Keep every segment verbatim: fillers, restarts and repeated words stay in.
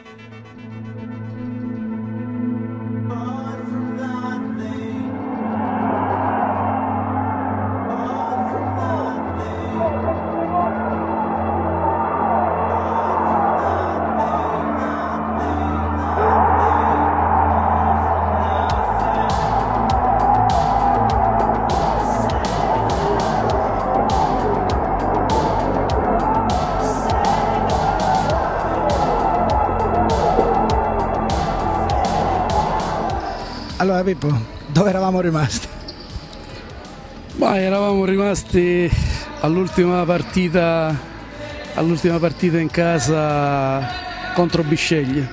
Allora Pippo, dove eravamo rimasti? Ma eravamo rimasti all'ultima partita, all'ultima partita in casa contro Bisceglie.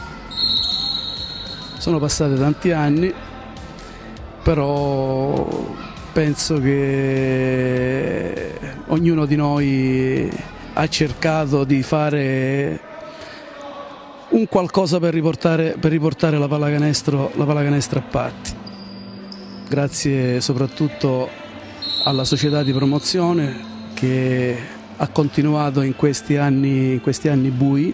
Sono passati tanti anni, però penso che ognuno di noi ha cercato di fare un qualcosa per riportare, per riportare la pallacanestro, la pallacanestro a Patti. Grazie soprattutto alla società di promozione che ha continuato in questi anni, in questi anni bui,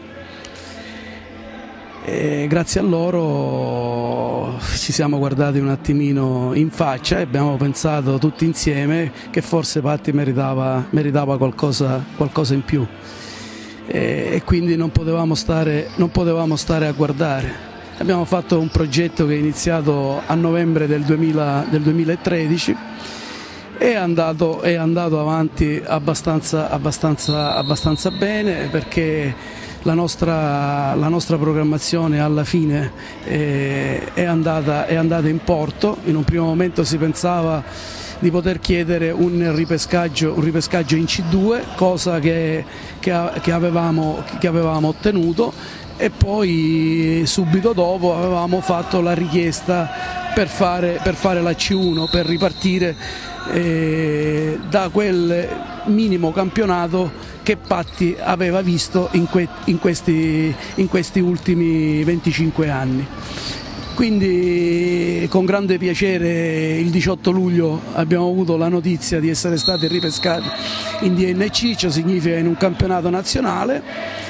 e grazie a loro ci siamo guardati un attimino in faccia e abbiamo pensato tutti insieme che forse Patti meritava, meritava qualcosa, qualcosa in più. E quindi non potevamo stare, non potevamo stare a guardare. Abbiamo fatto un progetto che è iniziato a novembre del, duemila, del duemilatredici e è andato, è andato avanti abbastanza, abbastanza, abbastanza bene, perché la nostra, la nostra programmazione alla fine è, è, andata, è andata in porto. In un primo momento si pensava di poter chiedere un ripescaggio, un ripescaggio in C due, cosa che, che, che, avevamo, che avevamo ottenuto, e poi subito dopo avevamo fatto la richiesta per fare, per fare la C uno, per ripartire eh, da quel minimo campionato che Patti aveva visto in, que, in, questi, in questi ultimi venticinque anni. Quindi con grande piacere il diciotto luglio abbiamo avuto la notizia di essere stati ripescati in D N C, ciò significa in un campionato nazionale,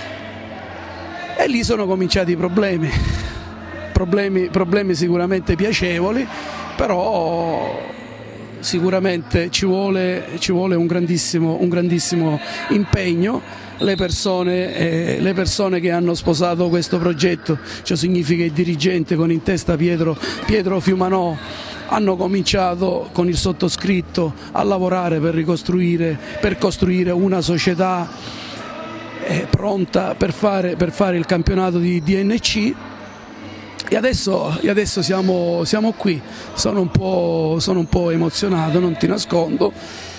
e lì sono cominciati i problemi, problemi, problemi sicuramente piacevoli, però sicuramente ci vuole, ci vuole un grandissimo, un grandissimo impegno. Le persone, eh, le persone che hanno sposato questo progetto, ciò significa il dirigente con in testa Pietro, Pietro Fiumanò, hanno cominciato con il sottoscritto a lavorare per ricostruire, per costruire una società eh, pronta per fare, per fare il campionato di D N C. E adesso, e adesso siamo, siamo qui. Sono un po', sono un po' emozionato, non ti nascondo,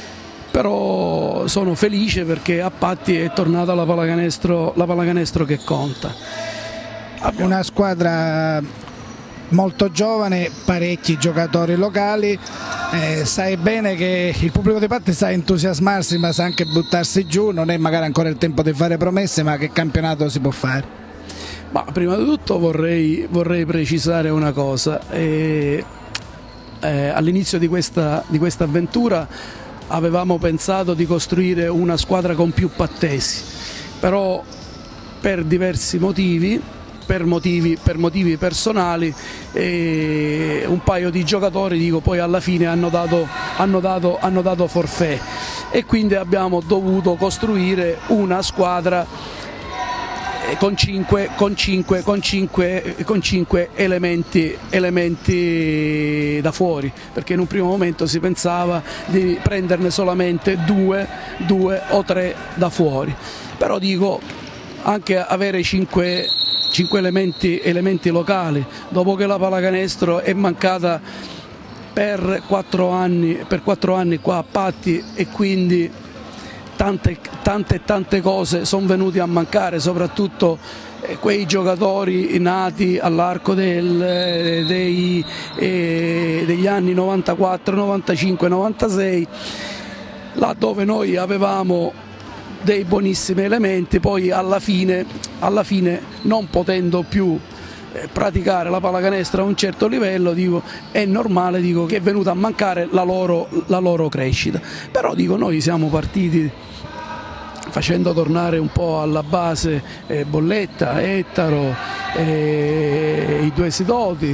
però sono felice perché a Patti è tornata la pallacanestro, la pallacanestro che conta. Abbiamo una squadra molto giovane, parecchi giocatori locali, eh, sai bene che il pubblico di Patti sa entusiasmarsi ma sa anche buttarsi giù, non è magari ancora il tempo di fare promesse, ma che campionato si può fare? Ma prima di tutto vorrei, vorrei precisare una cosa, eh, eh, all'inizio di questa, di questa avventura avevamo pensato di costruire una squadra con più pattesi, però per diversi motivi, per motivi, per motivi personali, eh, un paio di giocatori dico, poi alla fine hanno dato, hanno dato, hanno dato forfait, e quindi abbiamo dovuto costruire una squadra con cinque, con cinque, con cinque, con cinque elementi, elementi da fuori, perché in un primo momento si pensava di prenderne solamente due, due o tre da fuori, però dico anche avere cinque, cinque elementi, elementi locali, dopo che la pallacanestro è mancata per quattro anni, per quattro anni qua a Patti, e quindi tante tante tante cose sono venute a mancare, soprattutto eh, quei giocatori nati all'arco del, eh, dei, eh, degli anni novantaquattro, novantacinque, novantasei, là dove noi avevamo dei buonissimi elementi, poi alla fine, alla fine non potendo più eh, praticare la pallacanestro a un certo livello, dico, è normale, dico, che è venuta a mancare la loro, la loro crescita. Però dico, noi siamo partiti facendo tornare un po' alla base eh, Bolletta, Ettaro, eh, i due Sidoti.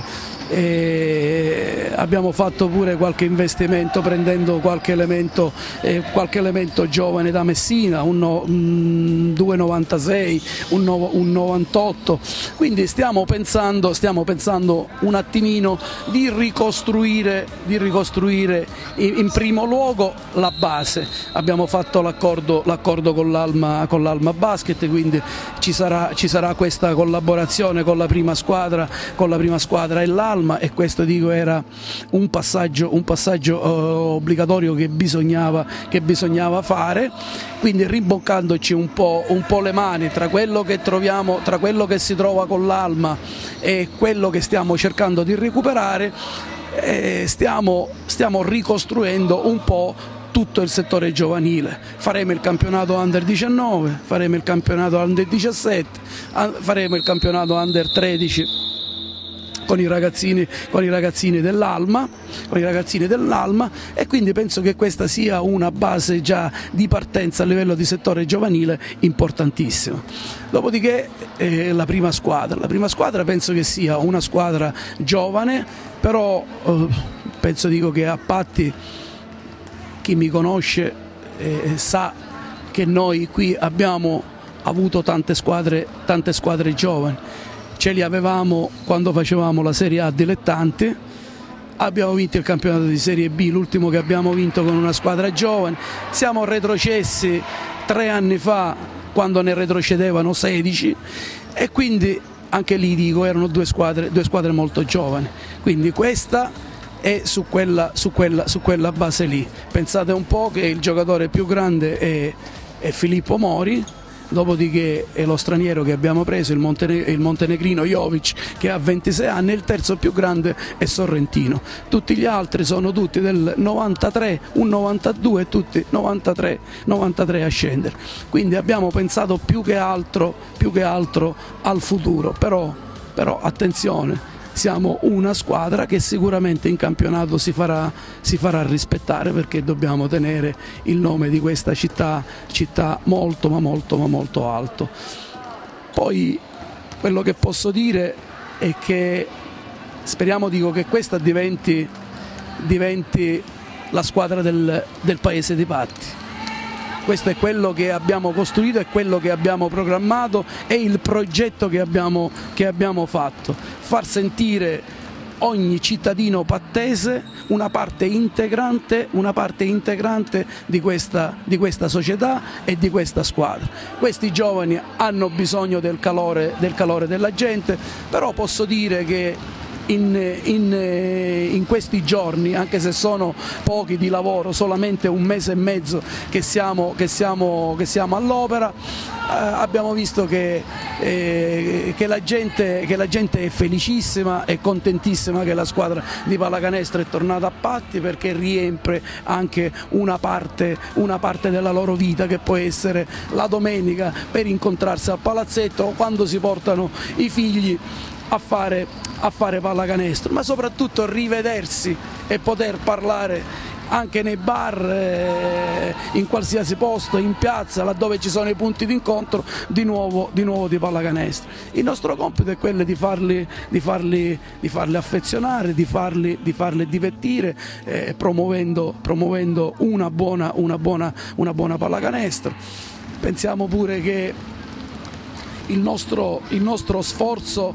E abbiamo fatto pure qualche investimento prendendo qualche elemento, eh, qualche elemento giovane da Messina, un, no, un due novantasei, un, no, un novantotto, quindi stiamo pensando, stiamo pensando un attimino di ricostruire, di ricostruire in, in primo luogo la base. Abbiamo fatto l'accordo con l'Alma con l'Alma Basket, quindi ci sarà, ci sarà questa collaborazione con la prima squadra, con la prima squadra e l'Alma. E questo dico era un passaggio, un passaggio uh, obbligatorio che bisognava, che bisognava fare, quindi rimboccandoci un po', un po' le mani tra quello che troviamo, tra quello che si trova con l'Alma e quello che stiamo cercando di recuperare, eh, stiamo, stiamo ricostruendo un po' tutto il settore giovanile. Faremo il campionato under diciannove, faremo il campionato under diciassette, faremo il campionato under tredici con i ragazzini, con i ragazzini dell'Alma, con i ragazzini dell'Alma e quindi penso che questa sia una base già di partenza a livello di settore giovanile importantissima. Dopodiché eh, la prima squadra, la prima squadra penso che sia una squadra giovane, però eh, penso dico che a patti chi mi conosce eh, sa che noi qui abbiamo avuto tante squadre, tante squadre giovani. Ce li avevamo quando facevamo la Serie A dilettanti, abbiamo vinto il campionato di Serie B, l'ultimo che abbiamo vinto con una squadra giovane, siamo retrocessi tre anni fa quando ne retrocedevano sedici e quindi anche lì dico erano due squadre, due squadre molto giovani, quindi questa è su quella, su quella, su quella base lì. Pensate un po' che il giocatore più grande è, è Filippo Mori, dopodiché è lo straniero che abbiamo preso, il, Montene il montenegrino Jovic, che ha ventisei anni, e il terzo più grande è Sorrentino. Tutti gli altri sono tutti del novantatré, un novantadue e tutti novantatré, novantatré a scendere. Quindi abbiamo pensato più che altro, più che altro al futuro, però, però attenzione. Siamo una squadra che sicuramente in campionato si farà, si farà rispettare, perché dobbiamo tenere il nome di questa città, città molto ma molto ma molto alto. Poi quello che posso dire è che speriamo dico, che questa diventi, diventi la squadra del, del paese di Patti. Questo è quello che abbiamo costruito, è quello che abbiamo programmato, è il progetto che abbiamo, che abbiamo fatto. Far sentire ogni cittadino pattese una parte integrante, una parte integrante di questa, di questa società e di questa squadra. Questi giovani hanno bisogno del calore, del calore della gente, però posso dire che In, in, in questi giorni, anche se sono pochi di lavoro, solamente un mese e mezzo che siamo, che siamo, che siamo all'opera, eh, abbiamo visto che, eh, che, la gente, che la gente è felicissima, è contentissima che la squadra di pallacanestro è tornata a Patti, perché riempie anche una parte, una parte della loro vita, che può essere la domenica per incontrarsi al palazzetto o quando si portano i figli a fare, a fare pallacanestro, ma soprattutto rivedersi e poter parlare anche nei bar, eh, in qualsiasi posto, in piazza, laddove ci sono i punti d'incontro, di nuovo, di nuovo di pallacanestro. Il nostro compito è quello di farli, di farli, di farli affezionare, di farli, di farli divertire, eh, promuovendo, promuovendo una buona, una buona, una buona pallacanestro. Pensiamo pure che Il nostro, il nostro sforzo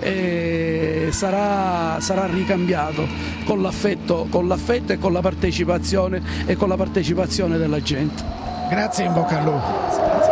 eh, sarà, sarà ricambiato con l'affetto, con l'affetto e con la partecipazione e con la partecipazione della gente. Grazie, in bocca al lupo.